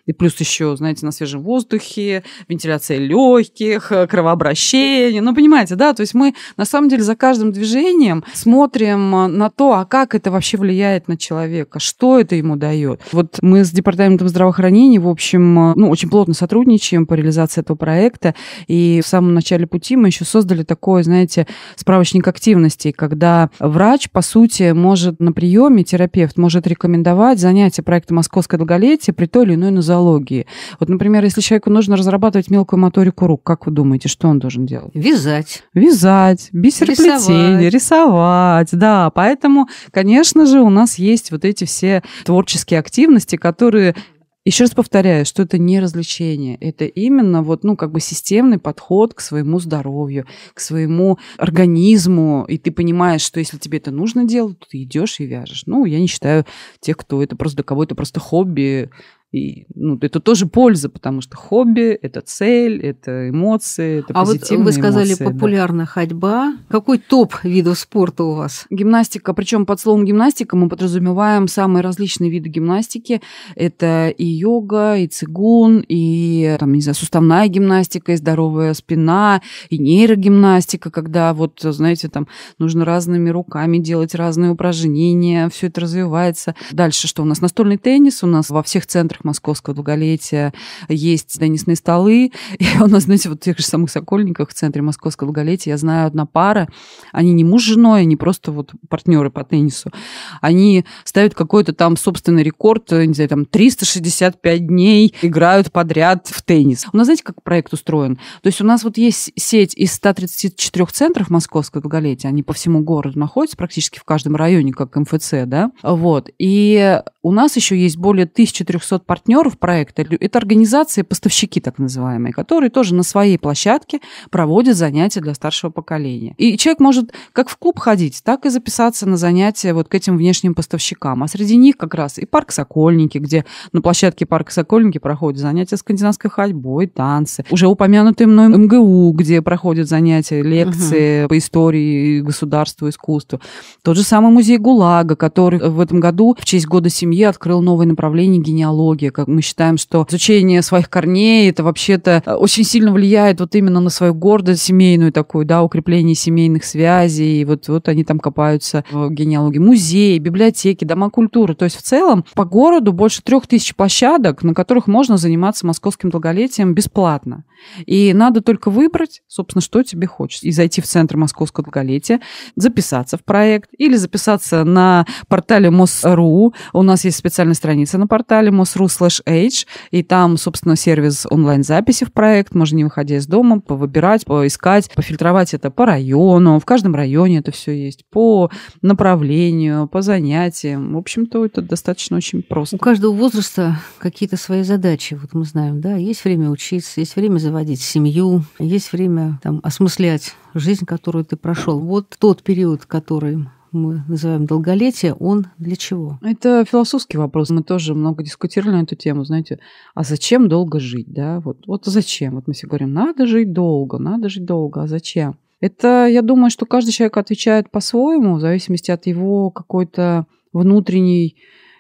И плюс еще, знаете, на свежем воздухе, вентиляция легких, кровообращение. Ну, понимаете, да? То есть мы на самом деле за каждым движением смотрим на то, а как это вообще влияет на человека, что это ему дает. Вот мы с Департаментом здравоохранения, в общем, ну, очень плотно сотрудничаем по реализации этого проекта. И в самом начале пути мы еще создали такой, знаете, справочник активностей, когда врач, по сути, может на приеме, терапевт может рекомендовать занятия проекта «Московское долголетие» при той или иной нозологии. Вот, например, если человеку нужно разрабатывать мелкую моторику рук, как вы думаете, что он должен делать? Вязать. Вязать, бисероплетение, рисовать. рисовать, да. Поэтому, конечно же, у нас есть вот эти все творческие активности, которые... Еще раз повторяю, что это не развлечение, это именно вот, ну, как бы системный подход к своему здоровью, к своему организму, и ты понимаешь, что если тебе это нужно делать, то ты идешь и вяжешь. Ну, я не считаю тех, кто это просто, для кого это просто хобби. И, ну, это тоже польза, потому что хобби – это цель, это эмоции, это а позитивные эмоции. А вот вы сказали, эмоции, популярная да. ходьба. Какой топ видов спорта у вас? Гимнастика. Причем под словом гимнастика мы подразумеваем самые различные виды гимнастики. Это и йога, и цигун, и там, не знаю, суставная гимнастика, и здоровая спина, и нейрогимнастика, когда вот, знаете, там нужно разными руками делать разные упражнения, все это развивается. Дальше что у нас? Настольный теннис. У нас во всех центрах Московского долголетия есть теннисные столы. И у нас, знаете, вот в тех же самых Сокольниках в центре Московского долголетия я знаю одна пара, они не муж с женой, они просто вот партнеры по теннису. Они ставят какой-то там собственный рекорд, не знаю, там триста шестьдесят пять дней играют подряд в теннис. У нас, знаете, как проект устроен? То есть у нас вот есть сеть из ста тридцати четырёх центров Московского долголетия, они по всему городу находятся, практически в каждом районе, как эм эф цэ, да? Вот. И у нас еще есть более тысячи трёхсот партнеров проекта. Это организации, поставщики так называемые, которые тоже на своей площадке проводят занятия для старшего поколения. И человек может как в клуб ходить, так и записаться на занятия вот к этим внешним поставщикам. А среди них как раз и парк Сокольники, где на площадке парка Сокольники проходят занятия скандинавской ходьбой, танцы. Уже упомянутый мной эм гэ у, где проходят занятия, лекции угу. по истории государству, искусству. Тот же самый музей ГУЛАГа, который в этом году в честь Года семьи открыл новое направление генеалогия. Как мы считаем, что изучение своих корней, это вообще-то очень сильно влияет вот именно на свою гордость семейную такую, да, укрепление семейных связей. И вот, вот они там копаются в генеалогии. Музеи, библиотеки, дома культуры. То есть в целом по городу больше трех тысяч площадок, на которых можно заниматься московским долголетием бесплатно. И надо только выбрать, собственно, что тебе хочется. И зайти в центр Московского долголетия, записаться в проект или записаться на портале МОС.ру. У нас есть специальная страница на портале мос.ру слэш эйч, и там, собственно, сервис онлайн-записи в проект. Можно, не выходя из дома, повыбирать, поискать, пофильтровать это по району. В каждом районе это все есть. По направлению, по занятиям. В общем-то, это достаточно очень просто. У каждого возраста какие-то свои задачи. Вот мы знаем, да, есть время учиться, есть время заводить семью, есть время там осмыслять жизнь, которую ты прошел. Вот тот период, который мы называем долголетие, он для чего? Это философский вопрос. Мы тоже много дискутировали на эту тему, знаете, а зачем долго жить, да? Вот, вот зачем? Вот мы все говорим, надо жить долго, надо жить долго, а зачем? Это, я думаю, что каждый человек отвечает по-своему, в зависимости от его какой-то внутренней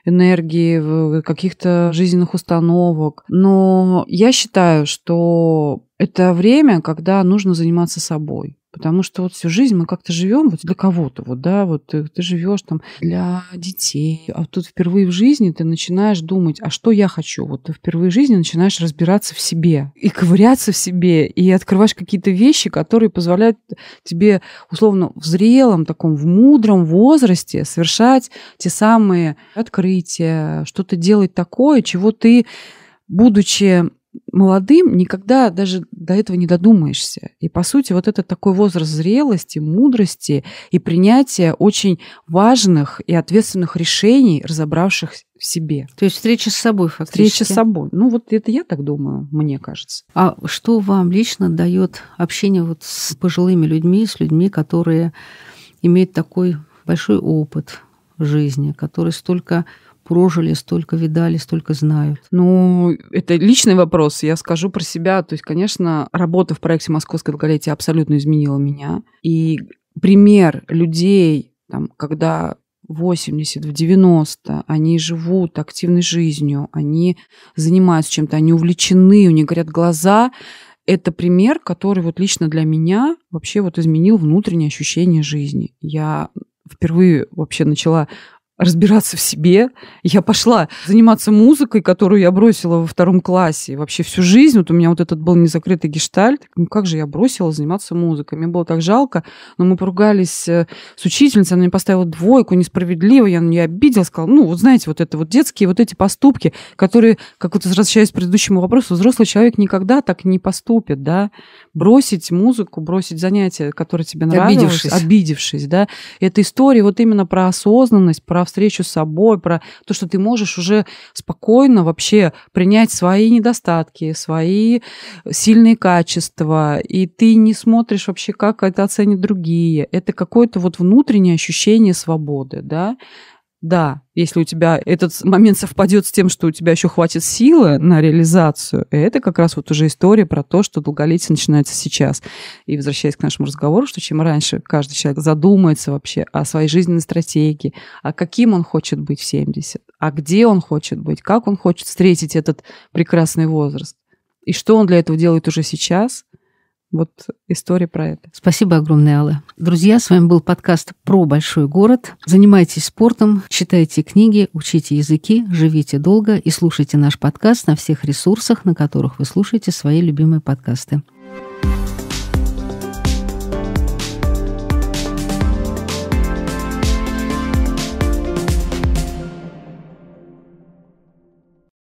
энергии, каких-то жизненных установок. Но я считаю, что это время, когда нужно заниматься собой. Потому что вот всю жизнь мы как-то живем вот для кого-то, вот, да, вот ты, ты живешь там для детей, а тут впервые в жизни ты начинаешь думать, а что я хочу? Вот ты впервые в жизни начинаешь разбираться в себе и ковыряться в себе, и открываешь какие-то вещи, которые позволяют тебе, условно, в зрелом, таком, в мудром возрасте совершать те самые открытия, что-то делать такое, чего ты, будучи молодым, никогда даже до этого не додумаешься. И, по сути, вот это такой возраст зрелости, мудрости и принятия очень важных и ответственных решений, разобравших в себе. То есть встреча с собой фактически. Встреча с собой. Ну, вот это я так думаю, мне кажется. А что вам лично дает общение вот с пожилыми людьми, с людьми, которые имеют такой большой опыт жизни, которые столько прожили, столько видали, столько знают? Ну, это личный вопрос. Я скажу про себя. То есть, конечно, работа в проекте «Московское долголетие» абсолютно изменила меня. И пример людей, там, когда в восемьдесят, в девяносто, они живут активной жизнью, они занимаются чем-то, они увлечены, у них горят глаза. Это пример, который вот лично для меня вообще вот изменил внутреннее ощущение жизни. Я впервые вообще начала разбираться в себе. Я пошла заниматься музыкой, которую я бросила во втором классе. И вообще всю жизнь, вот у меня вот этот был незакрытый гештальт. Ну как же я бросила заниматься музыкой? Мне было так жалко, но мы поругались с учительницей, она мне поставила двойку, несправедливо, я на нее обиделась, сказала, ну вот знаете, вот это вот детские вот эти поступки, которые, как вот возвращаясь к предыдущему вопросу, взрослый человек никогда так не поступит, да, бросить музыку, бросить занятия, которые тебе нравились, обидевшись, обидевшись, да. Это история вот именно про осознанность, про встречу с собой, про то, что ты можешь уже спокойно вообще принять свои недостатки, свои сильные качества, и ты не смотришь вообще, как это оценят другие. Это какое-то вот внутреннее ощущение свободы, да. Да, если у тебя этот момент совпадет с тем, что у тебя еще хватит силы на реализацию, это как раз вот уже история про то, что долголетие начинается сейчас. И возвращаясь к нашему разговору, что чем раньше каждый человек задумается вообще о своей жизненной стратегии, а каким он хочет быть в семьдесят, а где он хочет быть, как он хочет встретить этот прекрасный возраст, и что он для этого делает уже сейчас. Вот история про это. Спасибо огромное, Алла. Друзья, с вами был подкаст про большой город. Занимайтесь спортом, читайте книги, учите языки, живите долго и слушайте наш подкаст на всех ресурсах, на которых вы слушаете свои любимые подкасты.